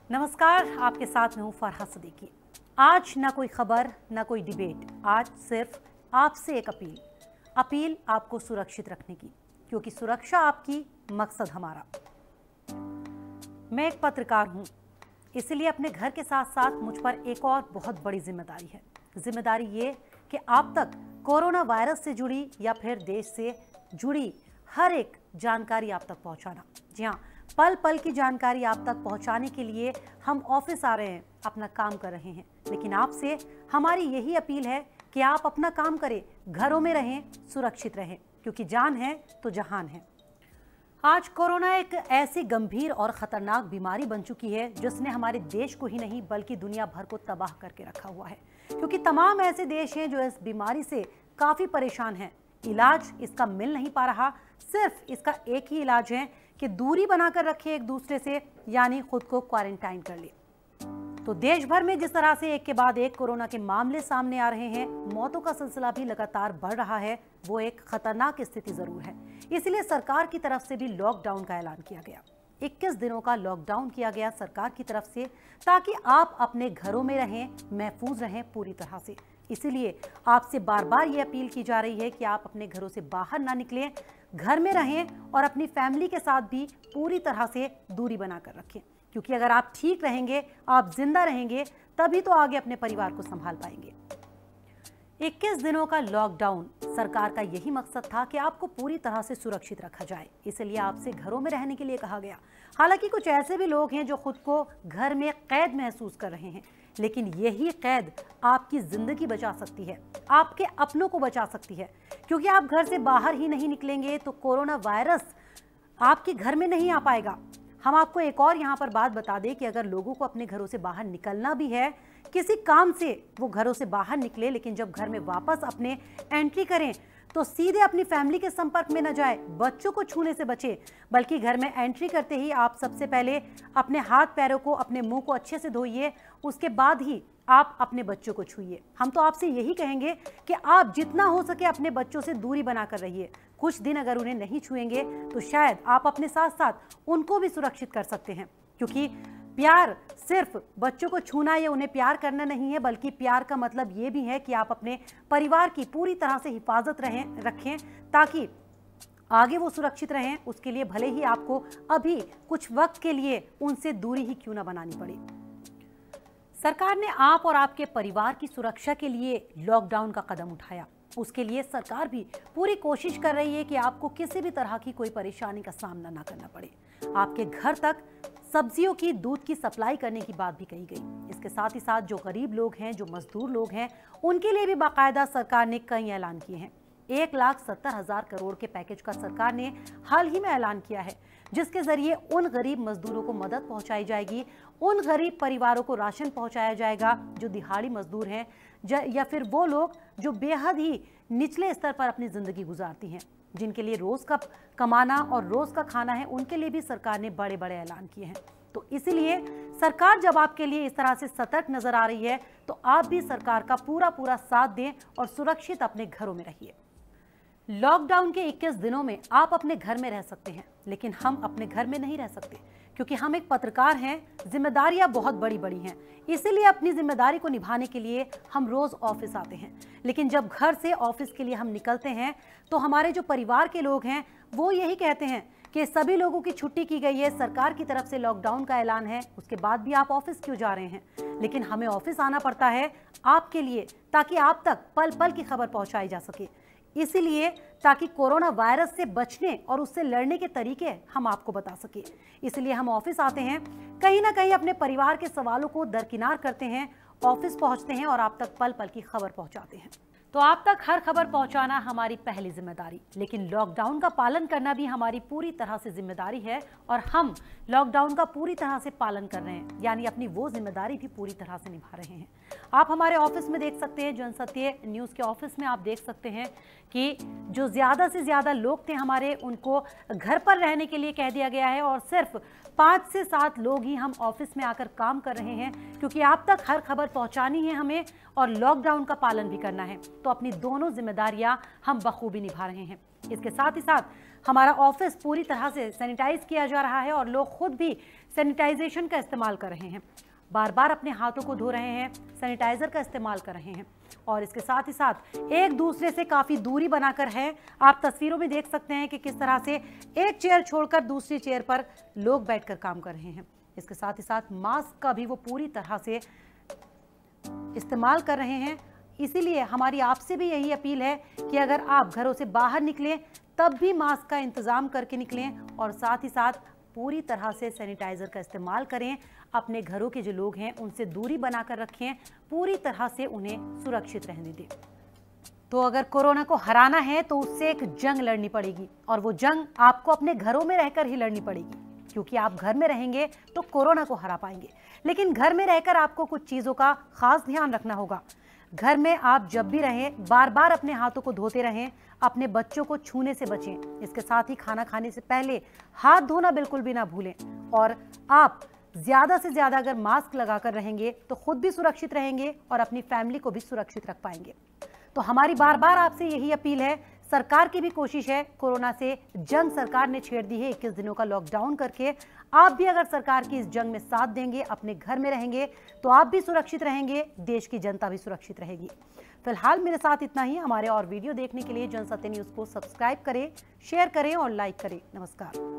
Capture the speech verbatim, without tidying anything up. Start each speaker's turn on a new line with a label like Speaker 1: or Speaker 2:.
Speaker 1: नमस्कार, आपके साथ में हूँ फरहा सिद्दीकी। आज ना कोई खबर ना कोई डिबेट, आज सिर्फ आपसे एक अपील अपील आपको सुरक्षित रखने की, क्योंकि सुरक्षा आपकी मकसद हमारा। मैं एक पत्रकार हूँ, इसलिए अपने घर के साथ साथ मुझ पर एक और बहुत बड़ी जिम्मेदारी है। जिम्मेदारी ये कि आप तक कोरोना वायरस से जुड़ी या फिर देश से जुड़ी हर एक जानकारी आप तक पहुँचाना। जी हाँ, पल पल की जानकारी आप तक पहुंचाने के लिए हम ऑफिस आ रहे हैं, अपना काम कर रहे हैं। लेकिन आपसे हमारी यही अपील है कि आप अपना काम करें, घरों में रहें, सुरक्षित रहें, क्योंकि जान है तो जहान है। आज कोरोना एक ऐसी गंभीर और खतरनाक बीमारी बन चुकी है जिसने हमारे देश को ही नहीं बल्कि दुनिया भर को तबाह करके रखा हुआ है, क्योंकि तमाम ऐसे देश हैं जो इस बीमारी से काफ़ी परेशान हैं। इलाज इसका मिल नहीं पा रहा। सिर्फ इसका एक ही इलाज है कि दूरी बनाकर रखें एक दूसरे से, यानी खुद को क्वारंटाइन कर ले। तो देश भर में जिस तरह से एक के बाद एक कोरोना के मामले सामने आ रहे हैं, मौतों का सिलसिला भी लगातार बढ़ रहा है, वो एक खतरनाक स्थिति जरूर है। इसलिए सरकार की तरफ से भी लॉकडाउन का ऐलान किया गया। इक्कीस दिनों का लॉकडाउन किया गया सरकार की तरफ से, ताकि आप अपने घरों में रहें, महफूज रहें पूरी तरह से। इसीलिए आपसे बार बार ये अपील की जा रही है कि आप अपने घरों से बाहर ना निकलें, घर में रहें और अपनी फैमिली के साथ भी पूरी तरह से दूरी बनाकर रखें, क्योंकि अगर आप ठीक रहेंगे, आप जिंदा रहेंगे, तभी तो आगे अपने परिवार को संभाल पाएंगे। इक्कीस दिनों का लॉकडाउन सरकार का यही मकसद था कि आपको पूरी तरह से सुरक्षित रखा जाए, इसलिए आपसे घरों में रहने के लिए कहा गया। हालांकि कुछ ऐसे भी लोग हैं जो खुद को घर में कैद महसूस कर रहे हैं, लेकिन यही कैद आपकी जिंदगी बचा सकती है, आपके अपनों को बचा सकती है, क्योंकि आप घर से बाहर ही नहीं निकलेंगे तो कोरोना वायरस आपके घर में नहीं आ पाएगा। हम आपको एक और यहाँ पर बात बता दें कि अगर लोगों को अपने घरों से बाहर निकलना भी है, किसी काम से वो घरों से बाहर निकले, लेकिन जब घर में वापस अपने एंट्री करें तो सीधे अपनी फैमिली के संपर्क में न जाए, बच्चों को छूने से बचे, बल्कि घर में एंट्री करते ही आप सबसे पहले अपने हाथ पैरों को, अपने मुंह को अच्छे से धोइए, उसके बाद ही आप अपने बच्चों को छूइए। हम तो आपसे यही कहेंगे कि आप जितना हो सके अपने बच्चों से दूरी बनाकर रहिए। कुछ दिन अगर उन्हें नहीं छुएंगे तो शायद आप अपने साथ साथ उनको भी सुरक्षित कर सकते हैं, क्योंकि प्यार सिर्फ बच्चों को छूना या उन्हें प्यार करना नहीं है, बल्कि प्यार का मतलब ये भी है कि आप अपने परिवार की पूरी तरह से हिफाजत रहें रखें, ताकि आगे वो सुरक्षित रहें। उसके लिए भले ही आपको अभी कुछ वक्त के लिए उनसे दूरी ही क्यों ना बनानी पड़े। सरकार ने आप और आपके परिवार की सुरक्षा के लिए लॉकडाउन का कदम उठाया। उसके लिए सरकार भी पूरी कोशिश कर रही है कि आपको किसी भी तरह की कोई परेशानी का सामना ना करना पड़े। आपके घर तक सब्जियों की, दूध की सप्लाई करने की बात भी कही गई। इसके साथ ही साथ जो गरीब लोग हैं, जो मजदूर लोग हैं, उनके लिए भी बाकायदा सरकार ने कई ऐलान किए हैं। एक लाख सत्तर हजार करोड़ के पैकेज का सरकार ने हाल ही में ऐलान किया है, जिसके जरिए उन गरीब मजदूरों को मदद पहुंचाई जाएगी, उन गरीब परिवारों को राशन पहुंचाया जाएगा जो दिहाड़ी मजदूर हैं, या फिर वो लोग जो बेहद ही निचले स्तर पर अपनी जिंदगी गुजारती हैं, जिनके लिए रोज का कमाना और रोज का खाना है, उनके लिए भी सरकार ने बड़े बड़े ऐलान किए हैं। तो इसलिए सरकार जब आपके लिए इस तरह से सतर्क नजर आ रही है, तो आप भी सरकार का पूरा पूरा साथ दें और सुरक्षित अपने घरों में रहिए। लॉकडाउन के इक्कीस दिनों में आप अपने घर में रह सकते हैं, लेकिन हम अपने घर में नहीं रह सकते, क्योंकि हम एक पत्रकार हैं, जिम्मेदारियां बहुत बड़ी बड़ी हैं। इसीलिए अपनी जिम्मेदारी को निभाने के लिए हम रोज ऑफिस आते हैं, लेकिन जब घर से ऑफिस के लिए हम निकलते हैं तो हमारे जो परिवार के लोग हैं वो यही कहते हैं कि सभी लोगों की छुट्टी की गई है, सरकार की तरफ से लॉकडाउन का ऐलान है, उसके बाद भी आप ऑफिस क्यों जा रहे हैं। लेकिन हमें ऑफिस आना पड़ता है आपके लिए, ताकि आप तक पल पल की खबर पहुंचाई जा सके। इसीलिए ताकि कोरोना वायरस से बचने और उससे लड़ने के तरीके हम आपको बता सके, इसलिए हम ऑफिस आते हैं, कहीं ना कहीं अपने परिवार के सवालों को दरकिनार करते हैं, ऑफिस पहुंचते हैं और आप तक पल पल की खबर पहुंचाते हैं। तो आप तक हर खबर पहुंचाना हमारी पहली जिम्मेदारी, लेकिन लॉकडाउन का पालन करना भी हमारी पूरी तरह से जिम्मेदारी है, और हम लॉकडाउन का पूरी तरह से पालन कर रहे हैं, यानी अपनी वो जिम्मेदारी भी पूरी तरह से निभा रहे हैं। आप हमारे ऑफिस में देख सकते हैं, जनसत्य न्यूज़ के ऑफिस में आप देख सकते हैं कि जो ज़्यादा से ज़्यादा लोग थे हमारे, उनको घर पर रहने के लिए कह दिया गया है, और सिर्फ पाँच से सात लोग ही हम ऑफिस में आकर काम कर रहे हैं, क्योंकि आप तक हर खबर पहुंचानी है हमें और लॉकडाउन का पालन भी करना है। तो अपनी दोनों जिम्मेदारियां हम बखूबी निभा रहे हैं। इसके साथ ही साथ हमारा ऑफिस पूरी तरह से सैनिटाइज किया जा रहा है और लोग खुद भी सैनिटाइजेशन का इस्तेमाल कर रहे हैं, बार बार अपने हाथों को धो रहे हैं, सैनिटाइजर का इस्तेमाल कर रहे हैं और इसके साथ ही साथ एक दूसरे से काफ़ी दूरी बनाकर है। आप तस्वीरों में देख सकते हैं कि किस तरह से एक चेयर छोड़कर दूसरी चेयर पर लोग बैठकर काम कर रहे हैं। इसके साथ ही साथ मास्क का भी वो पूरी तरह से इस्तेमाल कर रहे हैं। इसीलिए हमारी आपसे भी यही अपील है कि अगर आप घरों से बाहर निकलें तब भी मास्क का इंतज़ाम करके निकलें और साथ ही साथ पूरी तरह से सैनिटाइज़र का इस्तेमाल करें। अपने घरों के जो लोग हैं उनसे दूरी बनाकर रखें, पूरी तरह से उन्हें सुरक्षित रहने दें। तो अगर कोरोना को हराना है तो उससे एक जंग लड़नी पड़ेगी और वो जंग आपको अपने घरों में रहकर ही लड़नी पड़ेगी, क्योंकि आप घर में रहेंगे तो कोरोना को हरा पाएंगे। लेकिन घर में रहकर आपको कुछ चीज़ों का खास ध्यान रखना होगा। घर में आप जब भी रहें बार बार अपने हाथों को धोते रहें, अपने बच्चों को छूने से बचें। इसके साथ ही खाना खाने से पहले हाथ धोना बिल्कुल भी ना भूलें और आप ज़्यादा से ज़्यादा अगर मास्क लगाकर रहेंगे तो खुद भी सुरक्षित रहेंगे और अपनी फैमिली को भी सुरक्षित रख पाएंगे। तो हमारी बार बार आपसे यही अपील है, सरकार की भी कोशिश है, कोरोना से जंग सरकार ने छेड़ दी है इक्कीस दिनों का लॉकडाउन करके। आप भी अगर सरकार की इस जंग में साथ देंगे, अपने घर में रहेंगे तो आप भी सुरक्षित रहेंगे, देश की जनता भी सुरक्षित रहेगी। फिलहाल मेरे साथ इतना ही। हमारे और वीडियो देखने के लिए जनसत्य न्यूज़ को सब्सक्राइब करें, शेयर करें और लाइक करें। नमस्कार।